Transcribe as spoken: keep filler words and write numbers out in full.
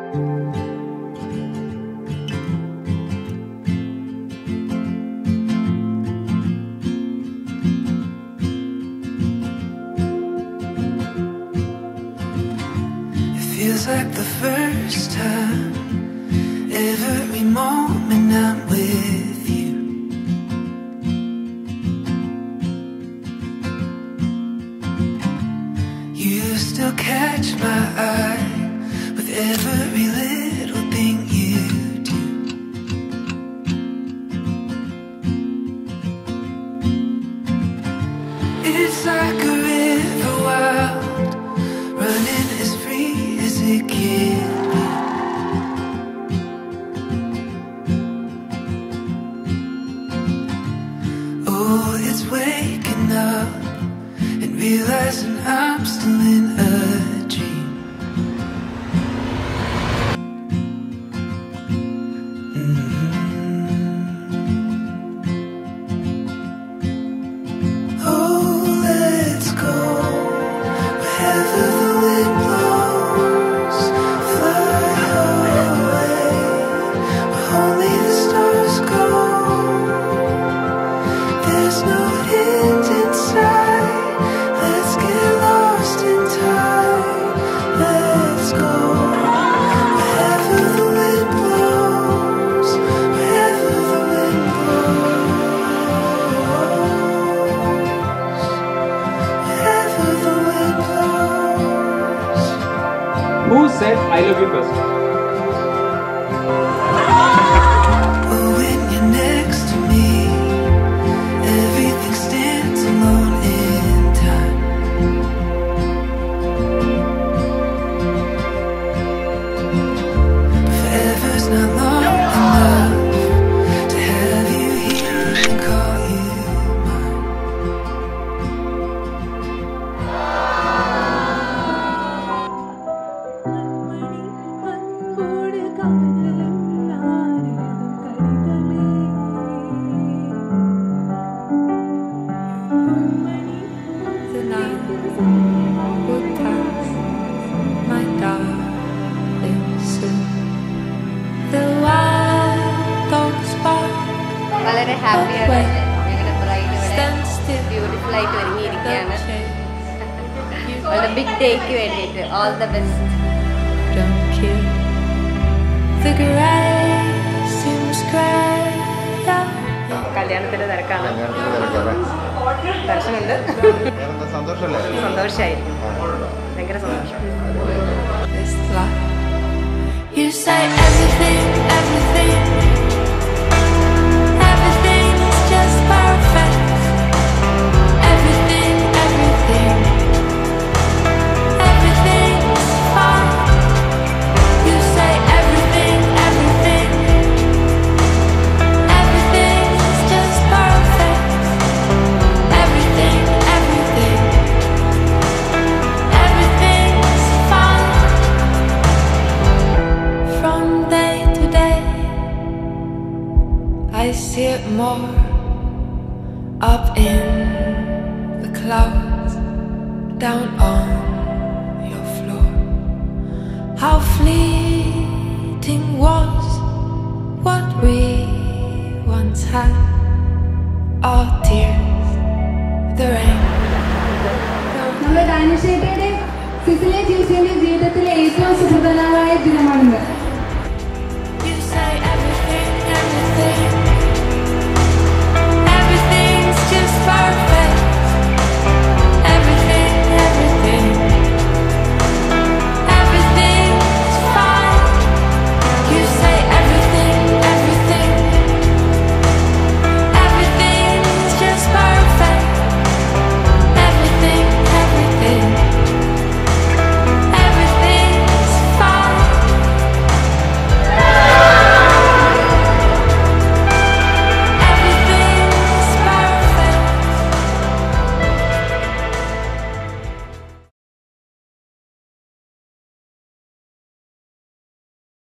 Feels like the first time, every moment I'm with you. You still catch my eye with every little thing you do. It's like a river wild, running as free as it can be. Oh, it's waking up and realizing I'm still in a dream. Mm-hmm. Oh, let's go wherever the wind blows. Only the stars go. There's no end in sight. Let's get lost in time. Let's go wherever the wind blows. Wherever the wind blows. Wherever the wind blows. Who said I love you first? വളരെ ഹാപ്പിയാണ്. ഞങ്ങളുടെ bride beautiful ആയിട്ട് ഒരുങ്ങിയിരിക്കുകയാണ്. അവളുടെ big ഡേക്ക് വേണ്ടിയിട്ട് all the best. കല്യാണത്തിന്റെ തിരക്കാണ്. ദർശനുണ്ട്. സന്തോഷമായിരിക്കും. ഭയങ്കര സന്തോഷം. You say everything, everything, everything's just perfect. Everything, everything, everything's fine. You say everything, everything, everything's just perfect. Everything, everything, everything's fine. From day to day, I see it more up in the clouds, down on your floor. How fleeting was what we once had. Our tears, the rain. നമ്മുടെ ഡാനിഷേട്ടയുടെ Cecilia ചേച്ചിയുടെ ജീവിതത്തിലെ ഏറ്റവും സുഖപ്രദമായ ദിനമാണിത്.